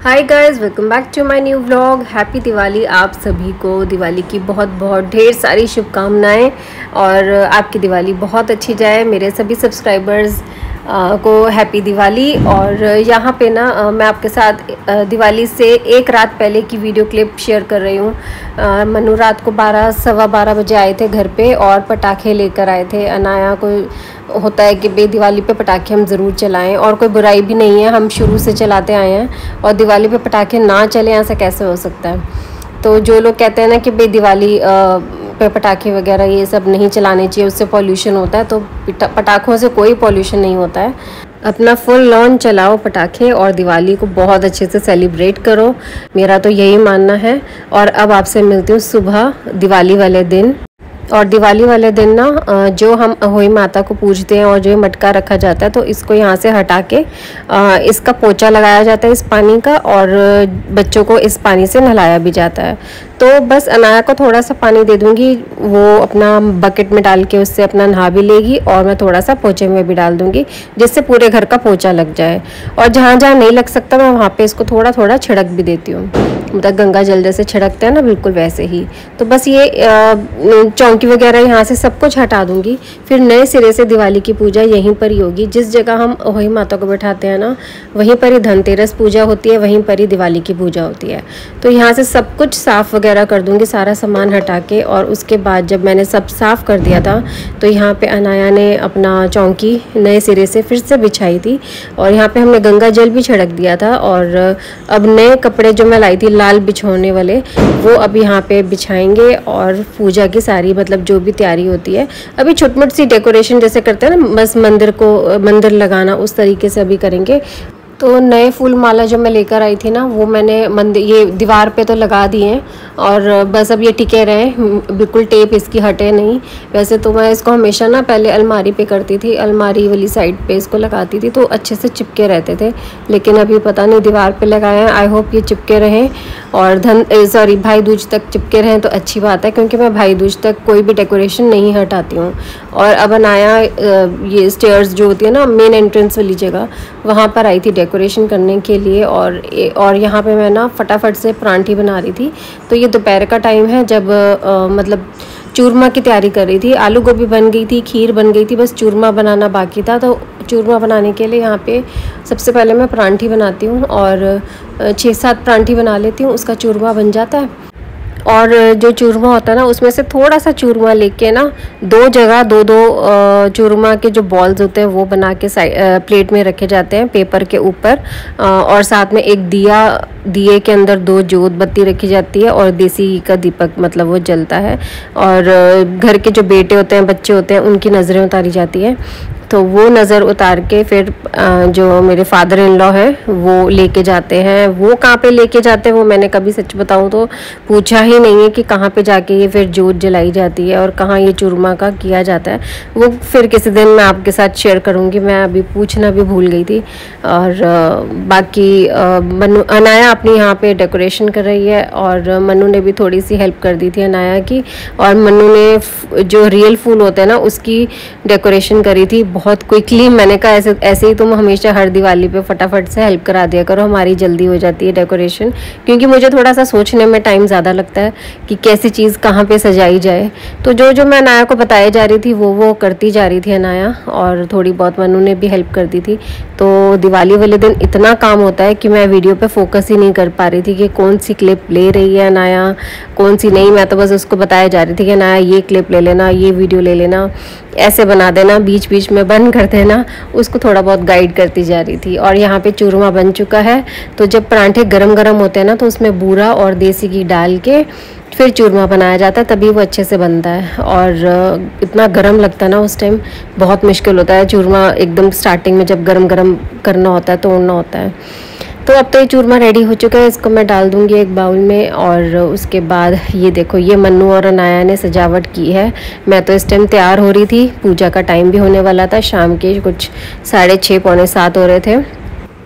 Hi guys, welcome back to my new vlog. Happy Diwali. आप सभी को दिवाली की बहुत बहुत ढेर सारी शुभकामनाएं और आपकी दिवाली बहुत अच्छी जाए। मेरे सभी सब्सक्राइबर्स को हैप्पी दिवाली। और यहाँ पे ना मैं आपके साथ दिवाली से एक रात पहले की वीडियो क्लिप शेयर कर रही हूँ। मनु रात को 12-12:15 बजे आए थे घर पे और पटाखे लेकर आए थे। अनाया को होता है कि भाई दिवाली पे पटाखे हम ज़रूर चलाएं और कोई बुराई भी नहीं है, हम शुरू से चलाते आए हैं और दिवाली पे पटाखे ना चलें ऐसा कैसे हो सकता है। तो जो लोग कहते हैं ना कि भाई दिवाली पे पटाखे वगैरह ये सब नहीं चलाने चाहिए, उससे पॉल्यूशन होता है, तो पटाखों से कोई पॉल्यूशन नहीं होता है। अपना फुल लॉन चलाओ पटाखे और दिवाली को बहुत अच्छे से सेलिब्रेट करो, मेरा तो यही मानना है। और अब आपसे मिलती हूँ सुबह दिवाली वाले दिन। और दिवाली वाले दिन ना जो हम अहोई माता को पूजते हैं और जो मटका रखा जाता है तो इसको यहाँ से हटा के इसका पोछा लगाया जाता है इस पानी का, और बच्चों को इस पानी से नहलाया भी जाता है। तो बस अनाया को थोड़ा सा पानी दे दूँगी, वो अपना बकेट में डाल के उससे अपना नहा भी लेगी और मैं थोड़ा सा पोछे में भी डाल दूँगी जिससे पूरे घर का पोछा लग जाए। और जहाँ जहाँ नहीं लग सकता मैं वहाँ पे इसको थोड़ा थोड़ा छिड़क भी देती हूँ, मतलब गंगा जल जैसे छिड़कते हैं ना, बिल्कुल वैसे ही। तो बस ये चौंकी वगैरह यहाँ से सब कुछ हटा दूँगी। फिर नए सिरे से दिवाली की पूजा यहीं पर ही होगी। जिस जगह हम अहोई माता को बैठाते हैं ना, वहीं पर ही धनतेरस पूजा होती है, वहीं पर ही दिवाली की पूजा होती है। तो यहाँ से सब कुछ साफ़ वगैरह कर दूँगी, सारा सामान हटा के। और उसके बाद जब मैंने सब साफ़ कर दिया था तो यहाँ पे अनाया ने अपना चौंकी नए सिरे से फिर से बिछाई थी और यहाँ पे हमने गंगा जल भी छिड़क दिया था। और अब नए कपड़े जो मैं लाई थी लाल बिछोने वाले, वो अब यहाँ पे बिछाएंगे और पूजा की सारी मतलब जो भी तैयारी होती है, अभी छोटी मोटी सी डेकोरेशन जैसे करते हैं ना, बस मंदिर लगाना उस तरीके से अभी करेंगे। तो नए फूल माला जो मैं लेकर आई थी ना, वो मैंने मंदिर ये दीवार पे तो लगा दिए हैं और बस अब ये टिके रहे, बिल्कुल टेप इसकी हटे नहीं। वैसे तो मैं इसको हमेशा ना पहले अलमारी पे करती थी, अलमारी वाली साइड पे इसको लगाती थी तो अच्छे से चिपके रहते थे, लेकिन अभी पता नहीं दीवार पे लगाए हैं। आई होप ये चिपके रहें और भाई दूज तक चिपके रहें तो अच्छी बात है, क्योंकि मैं भाई दूज तक कोई भी डेकोरेशन नहीं हटाती हूँ। और अब अनाया ये स्टेयर्स जो होती है ना मेन एंट्रेंस वाली जगह, वहाँ पर आई थी डेकोरेशन करने के लिए। और यहाँ पे मैं ना फटाफट से परांठी बना रही थी। तो ये दोपहर का टाइम है जब मतलब चूरमा की तैयारी कर रही थी। आलू गोभी बन गई थी, खीर बन गई थी, बस चूरमा बनाना बाकी था। तो चूरमा बनाने के लिए यहाँ पे सबसे पहले मैं परांठी बनाती हूँ और 6-7 परांठी बना लेती हूँ, उसका चूरमा बन जाता है। और जो चूरमा होता है ना, उसमें से थोड़ा सा चूरमा लेके ना दो जगह दो चूरमा के जो बॉल्स होते हैं वो बना के प्लेट में रखे जाते हैं पेपर के ऊपर। और साथ में एक दिए के अंदर 2 जोत बत्ती रखी जाती है और देसी घी का दीपक मतलब वो जलता है। और घर के जो बेटे होते हैं, बच्चे होते हैं, उनकी नज़रें उतारी जाती है। तो वो नज़र उतार के फिर जो मेरे फादर इन लॉ हैं वो लेके जाते हैं। वो कहाँ पे लेके जाते हैं वो मैंने कभी सच बताऊँ तो पूछा ही नहीं है कि कहाँ पे जाके ये फिर जोत जलाई जाती है और कहाँ ये चूरमा का किया जाता है। वो फिर किसी दिन मैं आपके साथ शेयर करूँगी, मैं अभी पूछना भी भूल गई थी। और बाकी अनाया अपनी यहाँ पे डेकोरेशन कर रही है और मनु ने भी थोड़ी सी हेल्प कर दी थी अनाया की। और मनु ने जो रियल फूल होते हैं ना उसकी डेकोरेशन करी थी बहुत क्विकली। मैंने कहा ऐसे ही तुम हमेशा हर दिवाली पे फटाफट से हेल्प करा दिया करो, हमारी जल्दी हो जाती है डेकोरेशन, क्योंकि मुझे थोड़ा सा सोचने में टाइम ज़्यादा लगता है कि कैसी चीज़ कहाँ पे सजाई जाए। तो जो मैं अनाया को बताई जा रही थी वो करती जा रही थी अनाया, और थोड़ी बहुत मनु ने भी हेल्प कर दी थी। तो दिवाली वाले दिन इतना काम होता है कि मैं वीडियो पे फोकस ही नहीं कर पा रही थी कि कौन सी क्लिप ले रही है अनाया, कौन सी नहीं। मैं तो बस उसको बताया जा रही थी कि अनाया ये क्लिप ले लेना, ये वीडियो ले लेना, ऐसे बना देना, बीच बीच में बंद कर देना, उसको थोड़ा बहुत गाइड करती जा रही थी। और यहाँ पे चूरमा बन चुका है। तो जब परांठे गरम गरम होते हैं ना तो उसमें बूरा और देसी घी डाल के फिर चूरमा बनाया जाता है, तभी वो अच्छे से बनता है। और इतना गरम लगता है ना उस टाइम, बहुत मुश्किल होता है चूरमा एकदम स्टार्टिंग में जब गरम गरम करना होता है, तोड़ना होता है। तो अब तो ये चूरमा रेडी हो चुका है, इसको मैं डाल दूंगी एक बाउल में। और उसके बाद ये देखो, ये मन्नू और अनाया ने सजावट की है। मैं तो इस टाइम तैयार हो रही थी, पूजा का टाइम भी होने वाला था, शाम के कुछ 6:30 पौने 7 हो रहे थे।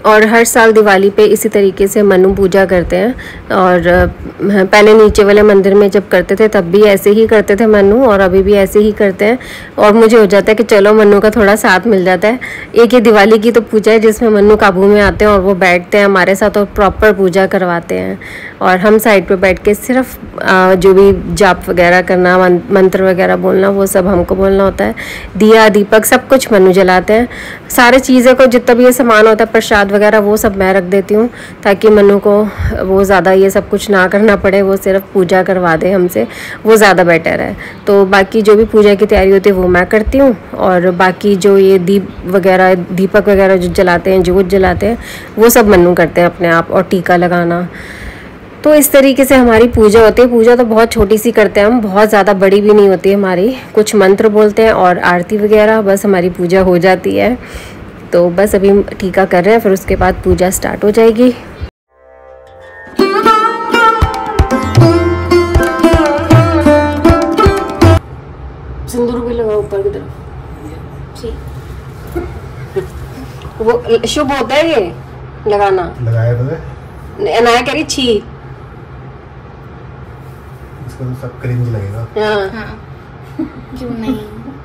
और हर साल दिवाली पे इसी तरीके से मन्नू पूजा करते हैं। और पहले नीचे वाले मंदिर में जब करते थे तब भी ऐसे ही करते थे मन्नू, और अभी भी ऐसे ही करते हैं। और मुझे हो जाता है कि चलो मन्नू का थोड़ा साथ मिल जाता है। एक ये दिवाली की तो पूजा है जिसमें मन्नू काबू में आते हैं और वो बैठते हैं हमारे साथ और प्रॉपर पूजा करवाते हैं, और हम साइड पे बैठ के सिर्फ जो भी जाप वगैरह करना, मंत्र वगैरह बोलना, वो सब हमको बोलना होता है। दिया दीपक सब कुछ मन्नू जलाते हैं। सारी चीज़ें को जितना भी ये सामान होता है, प्रसाद वगैरह, वो सब मैं रख देती हूँ ताकि मन्नू को वो ज़्यादा ये सब कुछ ना करना पड़े, वो सिर्फ पूजा करवा दे हमसे, वो ज़्यादा बेटर है। तो बाकी जो भी पूजा की तैयारी होती है वो मैं करती हूँ, और बाकी जो ये दीप वगैरह, दीपक वगैरह जो जलाते हैं, जोत जलाते हैं, वो सब मन्नू करते हैं अपने आप, और टीका लगाना। तो इस तरीके से हमारी पूजा होती है। पूजा तो बहुत छोटी सी करते हैं हम, बहुत ज़्यादा बड़ी भी नहीं होती है हमारी। कुछ मंत्र बोलते हैं और आरती वगैरह, बस हमारी पूजा हो जाती है। तो बस अभी टीका कर रहे हैं, फिर उसके बाद पूजा स्टार्ट हो जाएगी। सिंदूर भी लगाओ ऊपर की तरफ, वो शुभ होता है ये लगाना। लगाया तो अनाया कह रही छी, इसको तो सब क्रिंज लगेगा। हाँ। क्यों नहीं,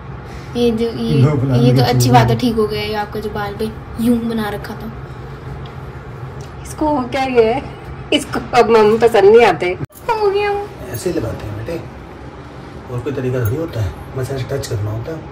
ये तो अच्छी बात है, ठीक हो गया। ये आपका जो बाल पे यूं बना रखा था, इसको क्या ये है, इसको अब मम्मी पसंद नहीं आते। हो गया ऐसे लगाते हैं बेटे, और कोई तरीका थोड़ी होता है, बस ऐसे टच करना होता है।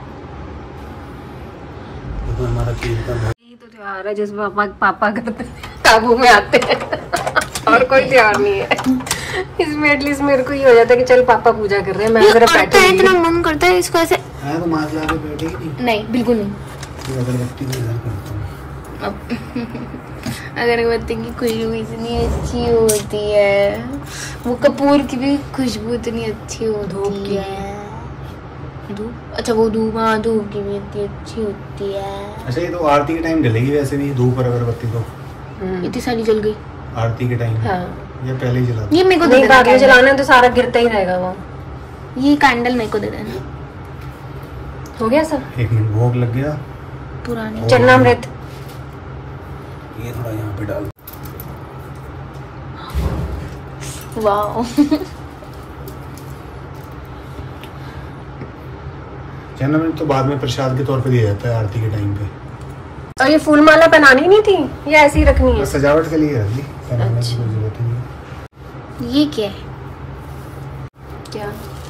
तो हमारा यही तो त्योहार है जिसमें पापा करते काबू में आते हैं और कोई त्योहार नहीं है। इसमें एटलीस्ट मेरे को ये हो जाता है कि चल पापा पूजा कर रहे हैं, मैं जरा बैठे हूं। इतना मन करता है इसको ऐसे तो मास्क लगा के बैठेगी नहीं, बिल्कुल नहीं। अगरबत्ती भी इधर करता हूं। अब अगरबत्ती की खुशबू इतनी अच्छी होती है, वो कपूर की भी खुशबू इतनी अच्छी होती है। धूप, अच्छा वो धूप, हाँ धूप की भी इतनी अच्छी होती है। अच्छा ये तो आरती के टाइम जलेगी वैसे भी धूप और अगरबत्ती तो इतनी सारी जल गई आरती के टाइम। हाँ। ये पहले ही जला, ये मेरे को नहीं, बाद में जलाना है तो सारा गिरता ही रहेगा वो। ये कैंडल मेरे को दे देना। हो गया सब, 1 मिनट भोग लग गया। पुरानी चरणामृत ये थोड़ा यहाँ पे डाल। वाओ। चरणामृत तो बाद में प्रसाद के तौर पे दिया जाता है आरती के टाइम पे। और ये फूल माला बनानी नहीं थी, ये ऐसी रखनी है? सजावट के लिए रख दी, चरणामृत की अच्छा। कोई जरूरत नहीं। ये क्या है? क्या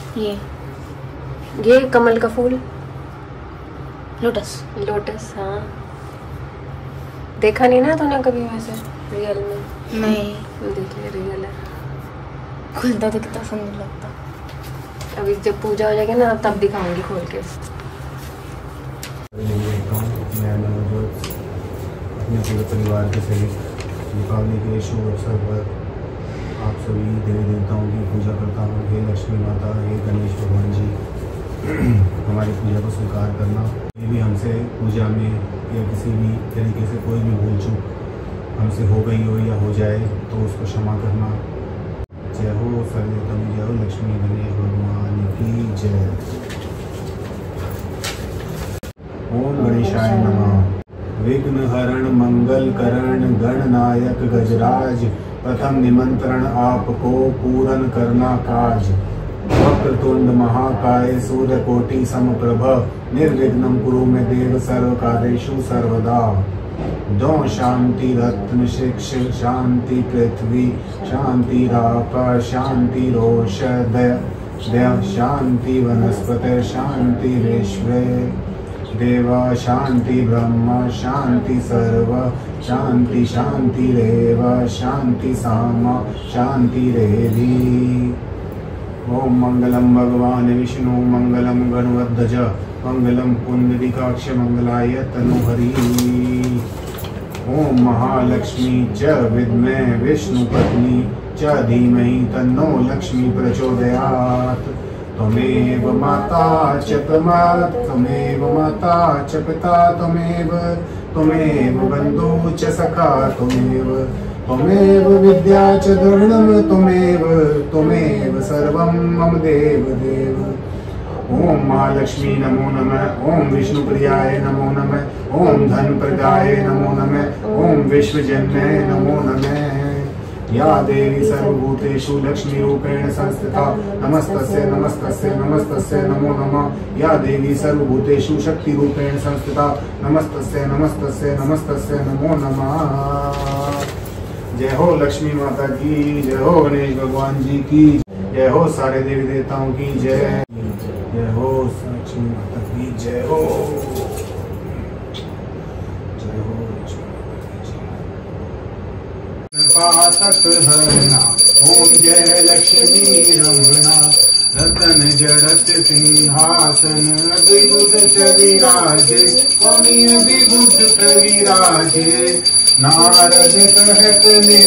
ये कमल का फूल, लोटस। लोटस। हाँ, देखा नहीं ना तूने कभी वैसे रियल में? नहीं, देखिए रियल है। खुलता तो कितना सुंदर लगता। अभी जब पूजा हो जाएगी ना तब दिखाऊंगी खोल के। अपने पूरे परिवार के सहित दीपावली के शुभ अवसर पर आप सभी देवी देवताओं की पूजा करता हूँ। हे लक्ष्मी माता, हे गणेश भगवान जी, हमारी पूजा को स्वीकार करना। ये भी हमसे पूजा में या किसी भी तरीके से कोई भी भूल चूक हमसे हो गई हो या हो जाए तो उसको क्षमा करना। जय हो सर्वोत्तम, जय हो लक्ष्मी गणेश भगवान की जय। ओम गणेशाय नमः। विघ्न हरण मंगल करण गणनायक गजराज, प्रथम निमंत्रण आपको पूर्ण करना काज। वक्रतुंड महाकाय सूर्यकोटि समप्रभ, निर्विघ्नं कुरु मे देव सर्व कार्येषु सर्वदा। दो शांति रत्न शिक्ष, शांति पृथ्वी, शांति राका, शांति रोषधय, शांति वनस्पति, शांति विश्वे देवा, शांति ब्रह्म, शांति सर्व, शांति शांति रेव, शांति सामा, शांति रेधि। ओम मंगलम भगवान विष्णु, मंगलम गणवध्वज, मंगलम पुंडरीकाक्ष, मंगलाय तनुहरि। ओम महालक्ष्मी च विद्महे विष्णुपत्नी च धीमहि तन्नो लक्ष्मी प्रचोदयात्। त्वमेव माता च पिता, त्वमेव माता च पिता, त्वमेव बन्धु च सखा, त्वमेव विद्या च द्रविणं, त्वमेव सर्वं मम देव देव। ओम महालक्ष्मी नमो नमः। ओम विष्णुप्रियाय नमो नमः। ओम धनप्रदाय नमो नमः। ओम विश्वजन्य नमो नमः। या देवी सर्वभूतेषु लक्ष्मीरूपेण संस्थिता नमस्तस्यै नमस्तस्यै नमस्तस्यै नमो नमः। या देवी सर्वभूतेषु शक्तिरूपेण संस्थिता नमस्तस्यै नमस्तस्यै नमस्तस्यै नमो नमः। जय हो लक्ष्मी माता की, जय हो गणेश भगवान जी की, जय हो सारे देवी देवताओं की जय, जय हो लक्ष्मी माता की जय हो, जय हो पातक हरना। ओम जय लक्ष्मी रमणा रतन जड़त सिंहासन अद्भुत विराजे स्वामी अद्भुत विराजे। नारद कहत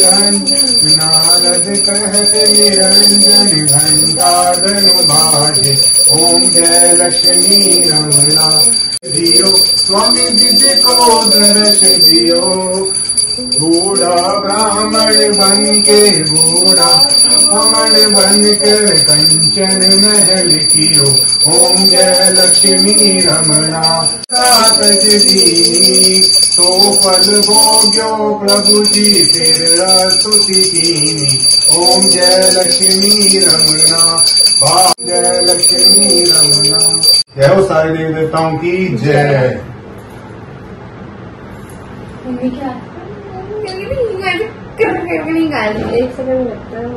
निरंजन घंटा धनु बाजे। ओम जय लक्ष्मी रमणा दियो स्वामी विद्य को दर्श दियो। बूढ़ा ब्राह्मण बन के बूढ़ा ब्राह्मण बन कर कंचन महल कियो। ओम जय लक्ष्मी रमणा सात दीनी तो फल भोग्यो प्रभु जी फिर स्तुति कीनी। ओम जय लक्ष्मी रमणा जय लक्ष्मी रमणा। जय हो सारे देवी देवताओं की जय। एक सेकंड लगता है।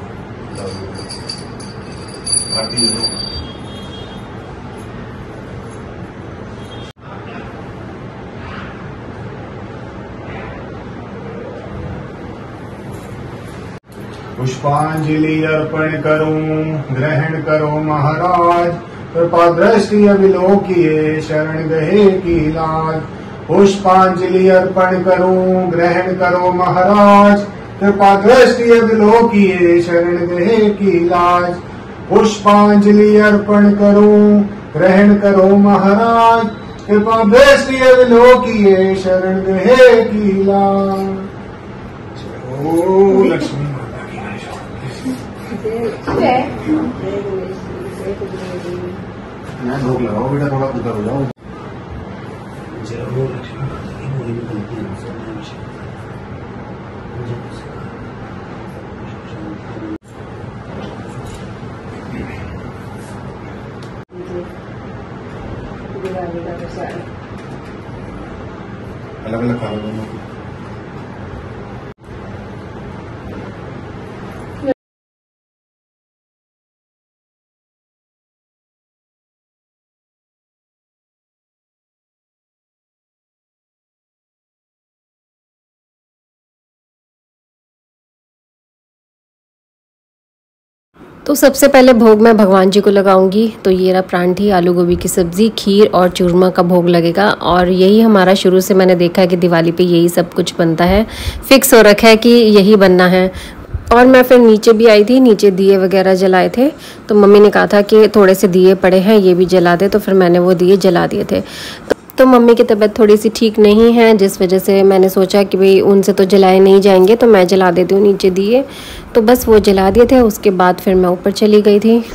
पुष्पांजलि अर्पण करूं ग्रहण करो महाराज। कृपा दृष्टि अविलोकिए शरण गहे की लाज। पुष्पांजलि अर्पण करूं ग्रहण करो महाराज। कृपा दृष्टि अविलोकिए शरण गहे की लाज। पुष्पांजलि अर्पण करूं ग्रहण करो महाराज। कृपा दृष्टि अविलोकिए शरण गहे की लाज। ओ लक्ष्मी माता की मैं भोग लगाओ बेटा, थोड़ा उधर हो जाओ। जय हो लक्ष्मी माता की। कोई भी गलती हमसे अलग अलग खा लो। तो सबसे पहले भोग मैं भगवान जी को लगाऊंगी। तो ये रहा परांठी, आलू गोभी की सब्ज़ी, खीर और चूरमा का भोग लगेगा। और यही हमारा शुरू से मैंने देखा है कि दिवाली पे यही सब कुछ बनता है, फिक्स हो रखा है कि यही बनना है। और मैं फिर नीचे भी आई थी, नीचे दिए वगैरह जलाए थे। तो मम्मी ने कहा था कि थोड़े से दिए पड़े हैं, ये भी जला दे। तो फिर मैंने वो दिए जला दिए थे। तो मम्मी की तबीयत थोड़ी सी ठीक नहीं है, जिस वजह से मैंने सोचा कि भाई उनसे तो जलाए नहीं जाएंगे, तो मैं जला देती हूँ नीचे दिए। तो बस वो जला दिए थे। उसके बाद फिर मैं ऊपर चली गई थी।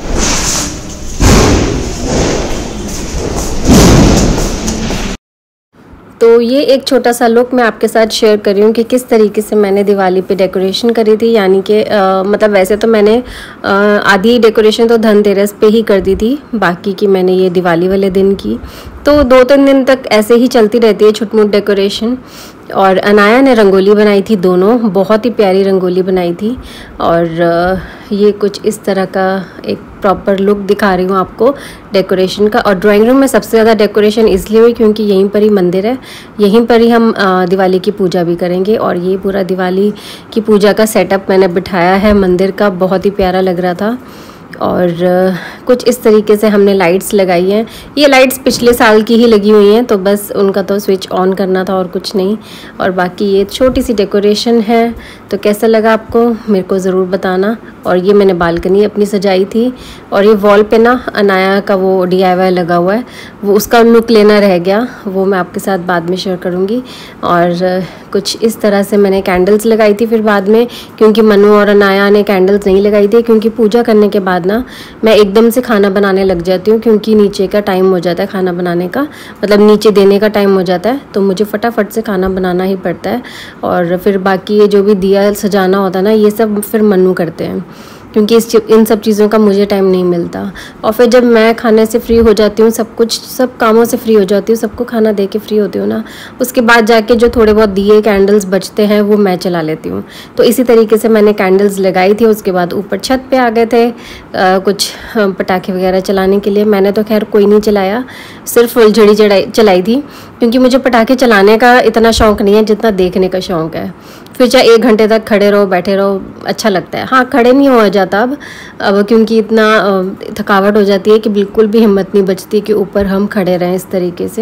तो ये एक छोटा सा लुक मैं आपके साथ शेयर कर रही हूँ कि किस तरीके से मैंने दिवाली पे डेकोरेशन करी थी। यानी कि मतलब वैसे तो मैंने आधी डेकोरेशन तो धनतेरस पे ही कर दी थी, बाकी की मैंने ये दिवाली वाले दिन की। तो 2-3 दिन तक ऐसे ही चलती रहती है छुटमुट डेकोरेशन। और अनाया ने रंगोली बनाई थी, दोनों बहुत ही प्यारी रंगोली बनाई थी। और ये कुछ इस तरह का एक प्रॉपर लुक दिखा रही हूँ आपको डेकोरेशन का। और ड्राइंग रूम में सबसे ज़्यादा डेकोरेशन इसलिए हुई क्योंकि यहीं पर ही मंदिर है, यहीं पर ही हम दिवाली की पूजा भी करेंगे। और ये पूरा दिवाली की पूजा का सेटअप मैंने बिठाया है मंदिर का, बहुत ही प्यारा लग रहा था। और कुछ इस तरीके से हमने लाइट्स लगाई हैं। ये लाइट्स पिछले साल की ही लगी हुई हैं, तो बस उनका तो स्विच ऑन करना था और कुछ नहीं। और बाकी ये छोटी सी डेकोरेशन है। तो कैसा लगा आपको मेरे को ज़रूर बताना। और ये मैंने बालकनी अपनी सजाई थी। और ये वॉल पे ना अनाया का वो DIY लगा हुआ है, वो उसका लुक लेना रह गया, वो मैं आपके साथ बाद में शेयर करूँगी। और कुछ इस तरह से मैंने कैंडल्स लगाई थी। फिर बाद में क्योंकि मनु और अनाया ने कैंडल्स नहीं लगाई थी, क्योंकि पूजा करने के बाद ना मैं एकदम से खाना बनाने लग जाती हूँ, क्योंकि नीचे का टाइम हो जाता है खाना बनाने का, मतलब नीचे देने का टाइम हो जाता है, तो मुझे फटाफट से खाना बनाना ही पड़ता है। और फिर बाकी ये जो भी दिया सजाना होता है ना, ये सब फिर मनु करते हैं, क्योंकि इन सब चीज़ों का मुझे टाइम नहीं मिलता। और फिर जब मैं खाने से फ्री हो जाती हूँ, सब कामों से फ्री हो जाती हूँ, सबको खाना दे के फ्री होती हूँ ना, उसके बाद जाके जो थोड़े बहुत दिए कैंडल्स बचते हैं वो मैं चला लेती हूँ। तो इसी तरीके से मैंने कैंडल्स लगाई थी। उसके बाद ऊपर छत पे आ गए थे कुछ पटाखे वगैरह चलाने के लिए। मैंने तो खैर कोई नहीं चलाया, सिर्फ फुलझड़ी चलाई थी, क्योंकि मुझे पटाखे चलाने का इतना शौक़ नहीं है जितना देखने का शौक़ है। फिर चाहे 1 घंटे तक खड़े रहो बैठे रहो, अच्छा लगता है। हाँ, खड़े नहीं हो जाता अब क्योंकि इतना थकावट हो जाती है कि बिल्कुल भी हिम्मत नहीं बचती कि ऊपर हम खड़े रहें इस तरीके से।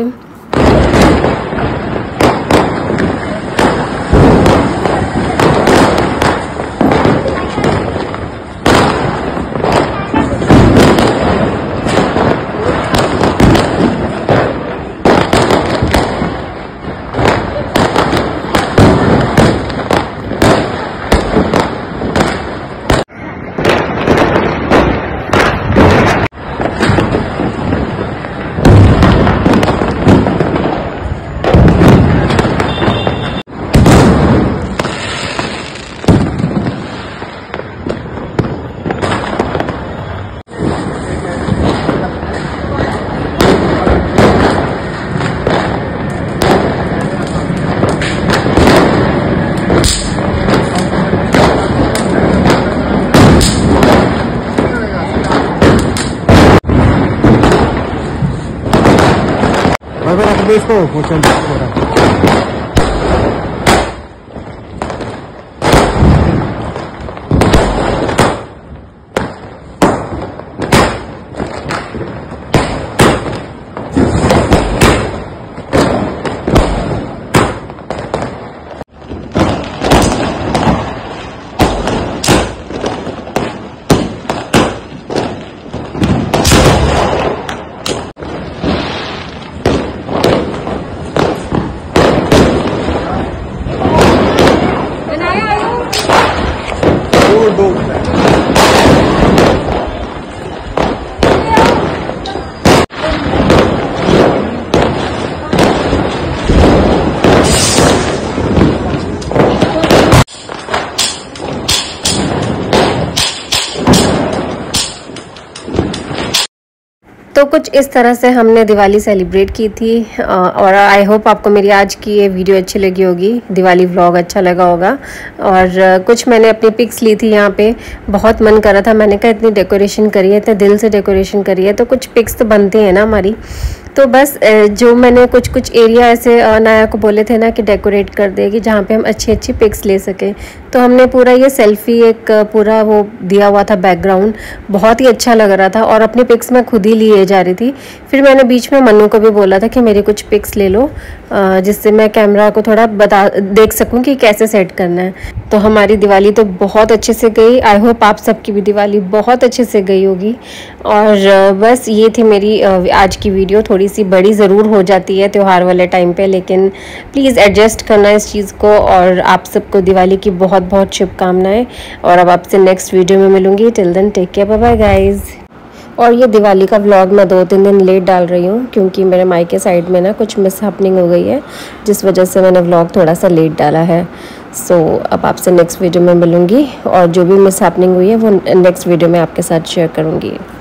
इसको चल तो कुछ इस तरह से हमने दिवाली सेलिब्रेट की थी। और आई होप आपको मेरी आज की ये वीडियो अच्छी लगी होगी, दिवाली व्लॉग अच्छा लगा होगा। और कुछ मैंने अपनी पिक्स ली थी यहाँ पे, बहुत मन कर रहा था, मैंने कहा इतनी डेकोरेशन करी है, इतने दिल से डेकोरेशन करी है, तो कुछ पिक्स तो बनती हैं ना हमारी। तो बस जो मैंने कुछ एरिया ऐसे अनाया को बोले थे ना कि डेकोरेट कर देगी जहाँ पे हम अच्छी पिक्स ले सकें, तो हमने पूरा ये सेल्फी एक पूरा वो दिया हुआ था बैकग्राउंड, बहुत ही अच्छा लग रहा था। और अपनी पिक्स मैं खुद ही लिए जा रही थी। फिर मैंने बीच में मनु को भी बोला था कि मेरी कुछ पिक्स ले लो, जिससे मैं कैमरा को थोड़ा देख सकूं कि कैसे सेट करना है। तो हमारी दिवाली तो बहुत अच्छे से गई। आई होप आप सबकी भी दिवाली बहुत अच्छे से गई होगी। और बस ये थी मेरी आज की वीडियो। थोड़ी सी बड़ी ज़रूर हो जाती है त्यौहार वाले टाइम पे, लेकिन प्लीज़ एडजस्ट करना इस चीज़ को। और आप सबको दिवाली की बहुत बहुत शुभकामनाएं। और अब आपसे नेक्स्ट वीडियो में मिलूंगी। Till then take care, bye bye guys. और ये दिवाली का व्लॉग मैं 2-3 दिन लेट डाल रही हूँ, क्योंकि मेरे मायके साइड में ना कुछ मिसहैपनिंग हो गई है, जिस वजह से मैंने व्लॉग थोड़ा सा लेट डाला है। सो अब आपसे नेक्स्ट वीडियो में मिलूँगी, और जो भी मिसहैपनिंग हुई है वो नेक्स्ट वीडियो में आपके साथ शेयर करूँगी।